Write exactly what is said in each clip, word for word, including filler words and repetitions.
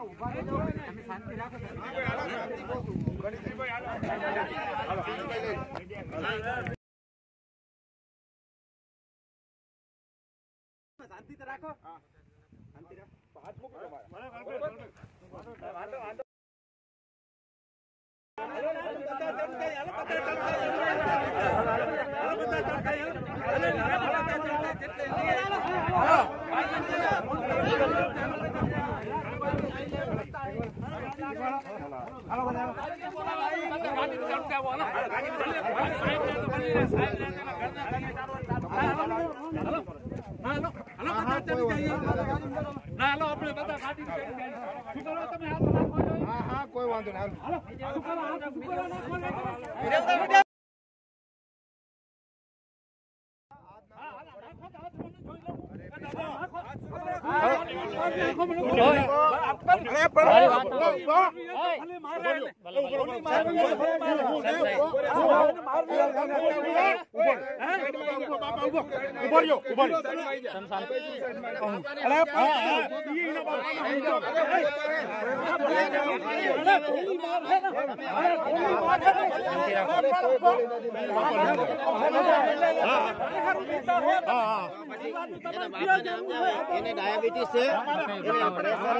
શાંતિ તો રાખો. શાંતિ રાખો. હાથ મૂકી દો મારા. વાંધો વાંધો. કોઈ વાંધો નહીં. ડાયાબિટીસ છે, પ્રેશર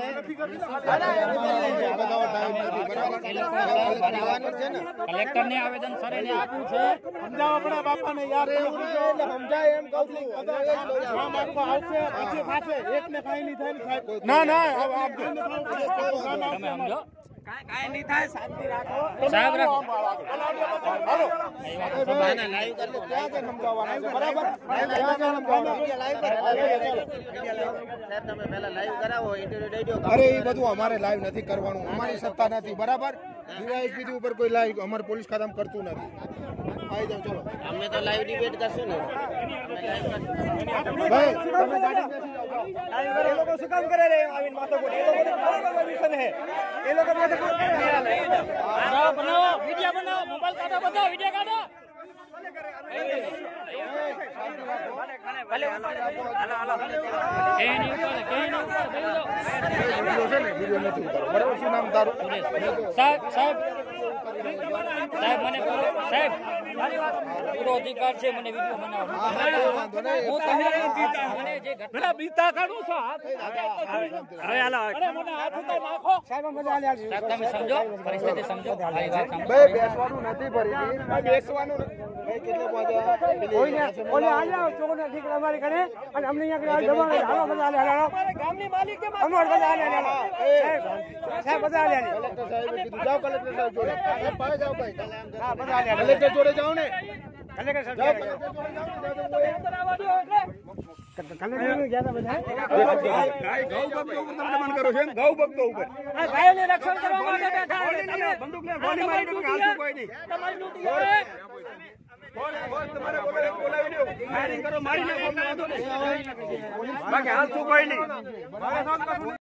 કલેક્ટર ને આવેદન સર એને આપ્યું છે. સમજાવો આપણા બાપા ને યાર, સમજાય એમ કહું છું. આવશે પછી પાછે એક ને કઈ નહીં થાય. ના ના તમે સમજો, કાઈ નહીં થાય. શાંતિ રાખો સાહેબ, રાખો. હાલો બાના લાઈવ કરી લો. ક્યાં કે સમજાવવાના છે? બરાબર ક્યાં કે સમજાવવાના? લાઈવ કરી સાહેબ, તમે પહેલા લાઈવ કરાવો, ઇન્ટરવ્યુ દઈ દો. અરે એ બધું અમારે લાઈવ નથી કરવાનું, અમારી સત્તા નથી. બરાબર ડીવાયએસપી ઉપર કોઈ લાઈવ અમારે પોલીસ ખાતામાં કરતું નથી. આવી જાવ ચલો, અમે તો લાઈવ ડિબેટ કરશું ને. ભાઈ તમે ગાડી બેસી જાઓ. એ લોકો શું કામ કરે રે? આવીને માથો કોટ. એ લોકો બરાબર મિશન હે. એ લોકો માથો કોટ કરે. બનાવો બનાવો, વિડિયો બનાવો, મોબાઈલ કાઢો, બધા વિડિયો કાઢો. ભલે હાલો હાલો કે ની ઉપર કે ની ઉપર બેસી જાઓ. વિડિયો છે ને, વિડિયો નથી ઉતારો. બરાબર શું નામ તારું? સાહેબ સાહેબ સાહેબ મને સાહેબ પૂરો અધિકાર છે મને વિડિયો બનાવવાનો. હું તમારે મને જે ઘટના બીતા કાઢું છો હાથ. હવે હાલો અરે મને હાથ ઉતાર નાખો સાહેબ. મજા આલે સાહેબ, તમે સમજો પરિસ્થિતિ, સમજો મારી વાત સમજો. બે બેસવાનું નથી ભરી બેસવાનું ભાઈ. કેટલો પહોંચ્યા ઓય ઓલે આલ્યા ચોકના ઠીકરા અમારે ઘરે અને અમને અહીંયા જવા હાલો. મજા આલે હાલો. અમારે ગામની માલિક કે અમાર મજા આલે હાલો. સાહેબ સાહેબ મજા આલે. કલેક્ટર સાહેબ કીધું જાવ, કલેક્ટર સાહેબ જોડે સાહેબ પાય જાવ ભાઈ. હા મજા આલે. કલેક્ટર જોડે જાવ ને. કલેક્ટર સાહેબ જાવ, કલેક્ટર જોડે જાવ ને. અંદર આવવા દો એટલે કલેક્ટર ને ગયા હતા બધા. ગાય ગૌ ભક્તો ઉપર તમે દમન કરો છો એમ? ગૌ ભક્તો ઉપર આ ગાયોને રક્ષણ કરવા માટે બેઠા છો. તમે બંદૂક લઈને ગોળી મારી દો કે હાલતું કોઈ નહીં. તમારી ડ્યુટી છે. બોલ બોલ તમારે બોલાવી બોલાવી દો. ફાયરિંગ કરો, મારી નાખો, વાંધો નહીં. બાકી હાલતું કોઈ નહીં.